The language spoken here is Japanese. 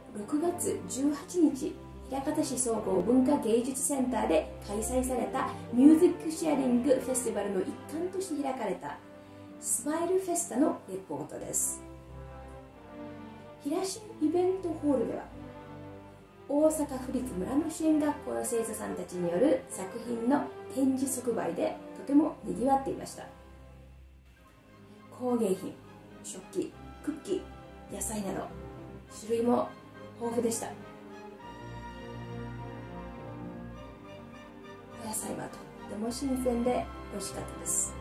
6月18日、枚方市総合文化芸術センターで開催されたミュージックシェアリングフェスティバルの一環として開かれたスマイルフェスタのレポートです。平新イベントホールでは、大阪府立村野支援学校の生徒さんたちによる作品の展示即売でとてもにぎわっていました。工芸品、食器、クッキー、野菜など種類も豊富でした。お野菜はとっても新鮮で美味しかったです。